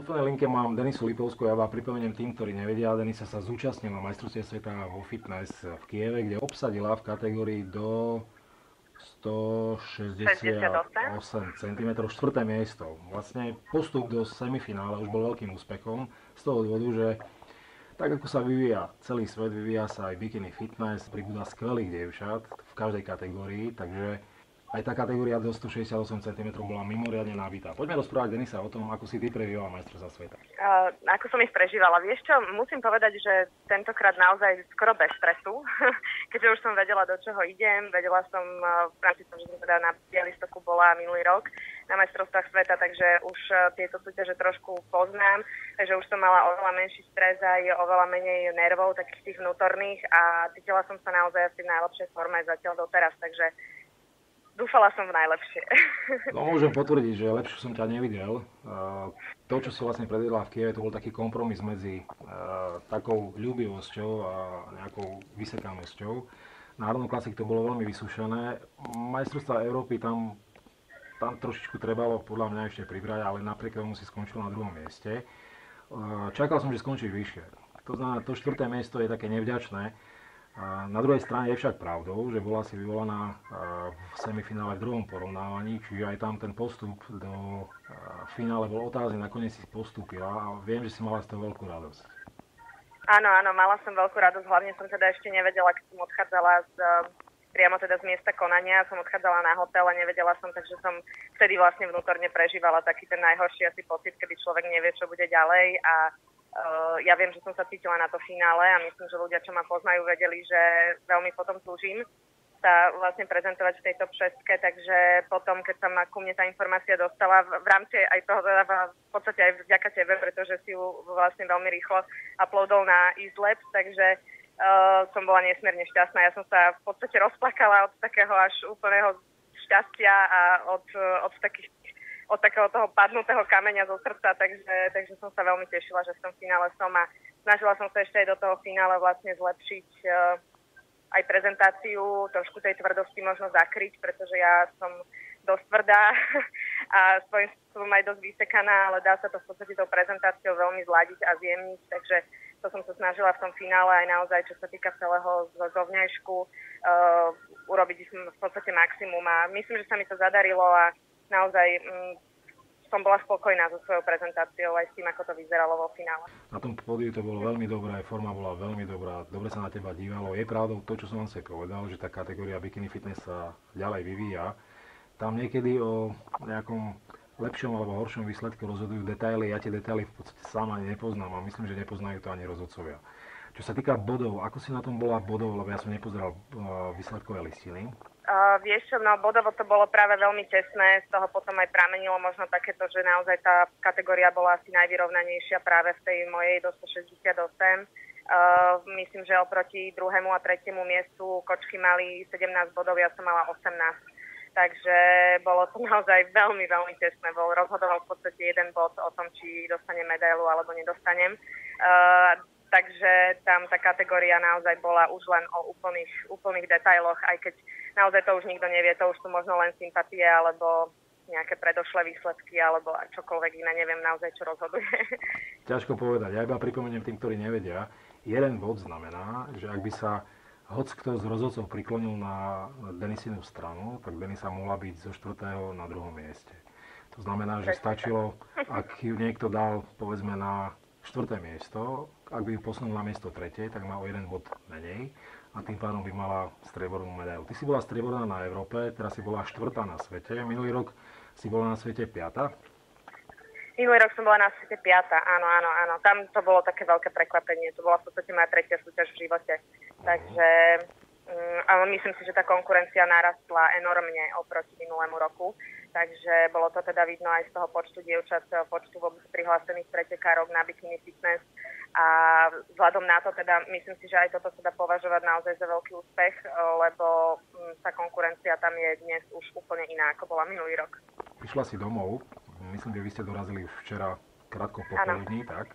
telefónnej linke mám Denisu Lipovskú, ja vám pripomeniem tým, ktorí nevedia. Denisa sa zúčastnila majstrovstiev sveta vo fitness v Kieve, kde obsadila v kategórii do 168 cm, štvrté miesto. Vlastne postup do semifinále už bol veľkým úspechom z toho dôvodu, že tak ako sa vyvíja celý svet, vyvíja sa aj bikini fitness, pribúda skvelých dievčat v každej kategórii, takže aj tá kategória do 168 cm bola mimoriadne nabitá. Poďme rozprávať, Denisa, o tom, ako si ty prežívala majstrovstvá sveta. Ako som ich prežívala? Vieš čo, musím povedať, že tentokrát naozaj skoro bez stresu, keďže už som vedela, do čoho idem. Vedela som, v rámci toho, že som teda na Bialystoku bola minulý rok na majstrovstvách sveta, takže už tieto súťaže trošku poznám, takže už som mala oveľa menší stres aj oveľa menej nervov, takých tých vnútorných a cítila som sa naozaj asi v najlepšej forme zatiaľ doteraz, takže dúfala som v najlepšie. No môžem potvrdiť, že lepšie som ťa nevidel. To, čo si vlastne predvedla v Kieve, to bol taký kompromis medzi takou ľúbivosťou a nejakou vysekanosťou. Národnou klasik to bolo veľmi vysúšené. Majstrovstvá Európy tam trošičku trebalo podľa mňa ešte pribrať, ale napriek tomu si skončil na druhom mieste. Čakal som, že skončíš vyššie. To znamená, to štvrté miesto je také nevďačné. Na druhej strane je však pravdou, že bola si vyvolaná v semifinále v druhom porovnávaní, čiže aj tam ten postup do finále bol otázny, nakoniec si postúpila a viem, že si mala z toho veľkú radosť. Áno, mala som veľkú radosť, hlavne som teda ešte nevedela, keď som odchádzala priamo teda z miesta konania, som odchádzala na hotel a nevedela som, takže som vtedy vlastne vnútorne prežívala taký ten najhorší asi pocit, kedy človek nevie, čo bude ďalej a ja viem, že som sa cítila na to finále a myslím, že ľudia, čo ma poznajú, vedeli, že veľmi potom túžim sa vlastne prezentovať v tej top 6, takže potom, keď sa ku mne tá informácia dostala v rámci aj toho, v podstate aj vďaka tebe, pretože si ju vlastne veľmi rýchlo uploadol na EasyLabs, takže som bola nesmierne šťastná. Ja som sa v podstate rozplakala od takého až úplného šťastia a od takého toho padnutého kameňa zo srdca, takže som sa veľmi tešila, že v tom finále som a snažila som sa ešte aj do toho finále vlastne zlepšiť aj prezentáciu, trošku tej tvrdosti možno zakryť, pretože ja som dosť tvrdá a svojím spôsobom aj dosť vysekaná, ale dá sa to v podstate tou prezentáciou veľmi zladiť a zjemniť, takže to som sa snažila v tom finále aj naozaj, čo sa týka celého zovňajšku, urobiť v podstate maximum a myslím, že sa mi to zadarilo a naozaj som bola spokojná so svojou prezentáciou aj s tým, ako to vyzeralo vo finále. Na tom pódiu to bolo veľmi dobré, forma bola veľmi dobrá, dobre sa na teba dívalo. Je pravdou to, čo som vám povedal, že tá kategória bikini fitness sa ďalej vyvíja. Tam niekedy o nejakom lepšom alebo horšom výsledku rozhodujú detaily. Ja tie detaily v podstate sám ani nepoznám a myslím, že nepoznajú to ani rozhodcovia. Čo sa týka bodov, ako si na tom bola bodov, lebo ja som nepozeral výsledkové listiny. Vieš čo, no bodovo to bolo práve veľmi tesné, z toho potom aj pramenilo možno takéto, že naozaj tá kategória bola asi najvyrovnanejšia práve v tej mojej do 168. Myslím, že oproti druhému a tretiemu miestu kočky mali 17 bodov, ja som mala 18. Takže bolo to naozaj veľmi, veľmi tesné. Rozhodoval v podstate jeden bod o tom, či dostanem medailu alebo nedostanem. Takže tam tá kategória naozaj bola už len o úplných detailoch, aj keď naozaj to už nikto nevie, to už sú možno len sympatie alebo nejaké predošlé výsledky alebo čokoľvek iné, neviem naozaj, čo rozhoduje. Ťažko povedať, ja iba pripomeniem tým, ktorí nevedia, jeden bod znamená, že ak by sa hoc kto z rozhodcov priklonil na Denisinu stranu, tak Denisa mohla byť zo 4. na 2. mieste. To znamená, že stačilo, ak ju niekto dal povedzme na 4. miesto, ak by ju posunul na miesto 3., tak má o jeden bod menej a tým pádom by mala striebornú medailu. Ty si bola strieborná na Európe, teraz si bola 4. na svete, minulý rok si bola na svete 5. Minulý rok som bola na svete 5. Áno. Tam to bolo také veľké prekvapenie, to bola v podstate moja 3. súťaž v živote. Takže ale myslím si, že tá konkurencia narastla enormne oproti minulému roku. Takže bolo to teda vidno aj z toho počtu dievčat, počtu vôbec prihlásených pretekárok na bikini fitness. A vzhľadom na to teda myslím si, že aj toto sa dá považovať naozaj za veľký úspech, lebo tá konkurencia tam je dnes už úplne iná, ako bola minulý rok. Prišla si domov, myslím, že vy ste dorazili už včera krátko popoludní, tak?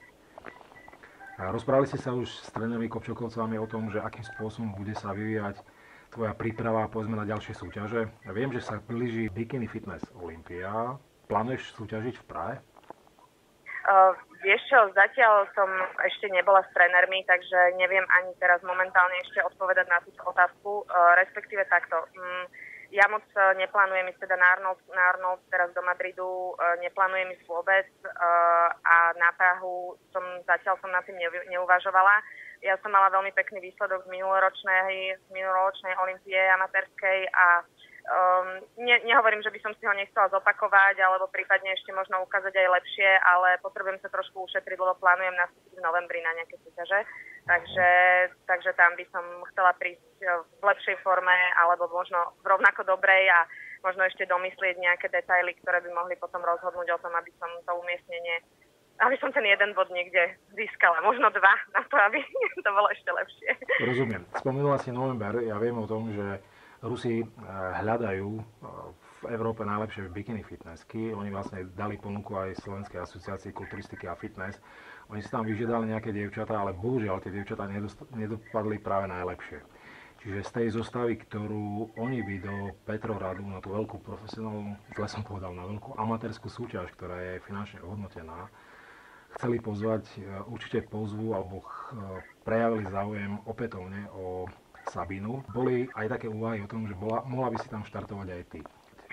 A rozprávali ste sa už s trénermi Kopčokovcami o tom, že akým spôsobom bude sa vyvíjať tvoja príprava povedzme na ďalšie súťaže. Ja viem, že sa blíži Bikini Fitness Olympia. Plánuješ súťažiť v Prahe? Vieš čo, zatiaľ som ešte nebola s trénermi, takže neviem ani teraz momentálne ešte odpovedať na túto otázku, respektíve takto. Ja moc neplánujem ísť teda na Arnold teraz do Madridu, neplánujem ísť vôbec a na Prahu zatiaľ som nad tým neuvažovala. Ja som mala veľmi pekný výsledok z minuloročnej olympie amatérskej a nehovorím, že by som si ho nechcela zopakovať alebo prípadne ešte možno ukázať aj lepšie, ale potrebujem sa trošku ušetriť, lebo plánujem nastúpiť v novembri na nejaké súťaže. Takže tam by som chcela prísť v lepšej forme alebo možno v rovnako dobrej a možno ešte domyslieť nejaké detaily, ktoré by mohli potom rozhodnúť o tom, aby som to umiestnenie, aby som ten jeden bod niekde získala, možno dva, na to, aby to bolo ešte lepšie. Rozumiem. Spomenula si november, ja viem o tom, že Rusi hľadajú v Európe najlepšie bikini fitnessky. Oni vlastne dali ponuku aj Slovenskej asociácii kulturistiky a fitness. Oni si tam vyžiadali nejaké dievčatá, ale bohužiaľ tie dievčatá nedopadli práve najlepšie. Čiže z tej zostavy, ktorú oni by do Petrohradu na tú veľkú profesionálnu, zle som povedal, na veľkú amatérskú súťaž, ktorá je finančne hodnotená, chceli pozvať, určite pozvu alebo prejavili záujem opätovne o Sabinu. Boli aj také úvahy o tom, že mohla by si tam štartovať aj ty.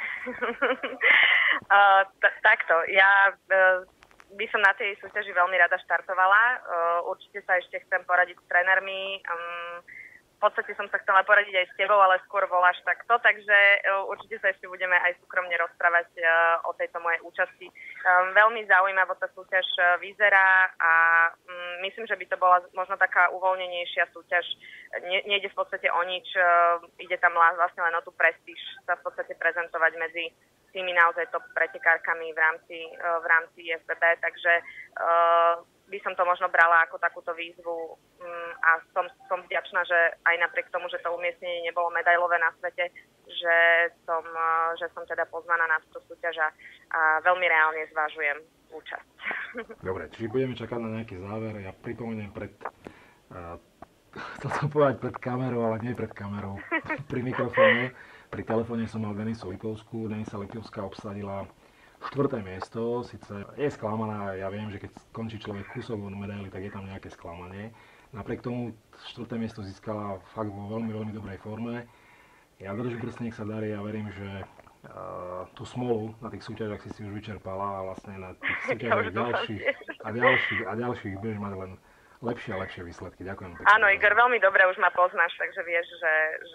Takto, ja by som na tej súťaži veľmi rada štartovala. Určite sa ešte chcem poradiť s trénermi. V podstate som sa chcela poradiť aj s tebou, ale skôr voláš takto, takže určite sa ešte budeme aj súkromne rozprávať o tejto mojej účasti. Veľmi zaujímavo tá súťaž vyzerá a myslím, že by to bola možno taká uvoľnenejšia súťaž. Nejde v podstate o nič, ide tam vlastne len o tú prestíž sa v podstate prezentovať medzi tými naozaj top pretekárkami v rámci IFBB, takže by som to možno brala ako takúto výzvu a som vďačná, že aj napriek tomu, že to umiestnenie nebolo medailové na svete, že som teda pozvaná na túto súťaž a veľmi reálne zvážujem účasť. Dobre, čiže budeme čakať na nejaký záver. Ja pripomeniem chcel som povedať pred kamerou, ale nie pred kamerou, pri mikrofóne. Pri telefóne som mal Denisu Lipovskú. Denisa Lipovská obsadila 4. miesto, síce je sklamaná, ja viem, že keď končí človek kusovú medailu, tak je tam nejaké sklamanie. Napriek tomu 4. miesto získala fakt vo veľmi, veľmi dobrej forme. Ja držím prst, nech sa darí a verím, že tú smolu na tých súťažiach si už vyčerpala a vlastne na tých súťažiach ďalších budeš mať len lepšie a lepšie výsledky. Ďakujem pekne. Áno, Igor, veľmi dobre už ma poznáš, takže vieš, že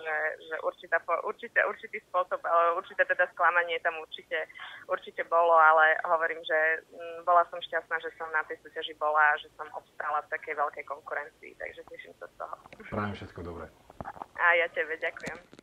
určitý spôsob, ale určité teda sklamanie tam určite bolo, ale hovorím, že bola som šťastná, že som na tej súťaži bola a že som obstála v takej veľkej konkurencii, takže teším sa z toho. Prajem všetko dobré. A ja tebe ďakujem.